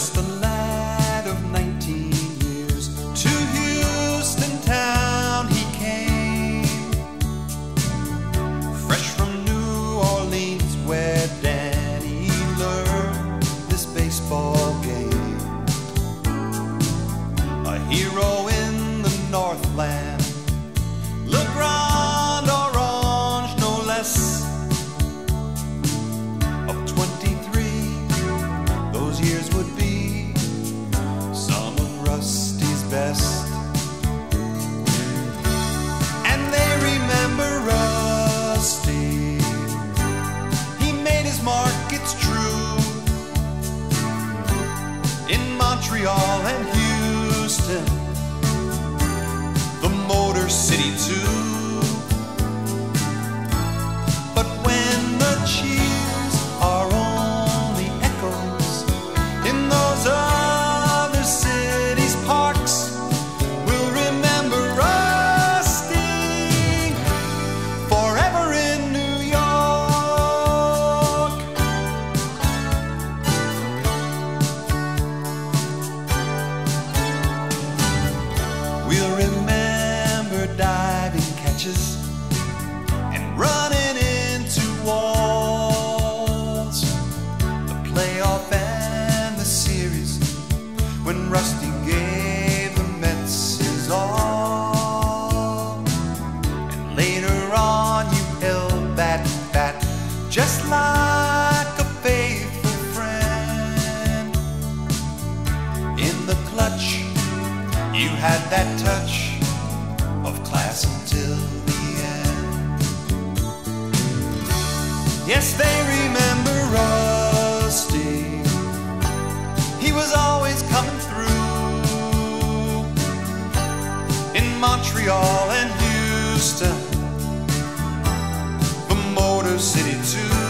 Just a lad of 19 years, to Houston town he came, fresh from New Orleans where Danny learned this baseball game. A hero in the Northland, Le Grand Orange no less. Of 23, those years would be some of Rusty's best. And they remember Rusty, he made his mark, it's true, in Montreal and Houston, the Motor City too. But when the cheers are only echoes in those other cities' parks, we'll remember Rusty forever in New York. We'll remember diving catches and running into walls, the playoff and the series when Rusty gave the Mets his all. And later on you held that bat just like a faithful friend. In the clutch you had that touch of class until the end. Yes, they remember Rusty, he was always coming through in Montreal and Houston, the Motor City too.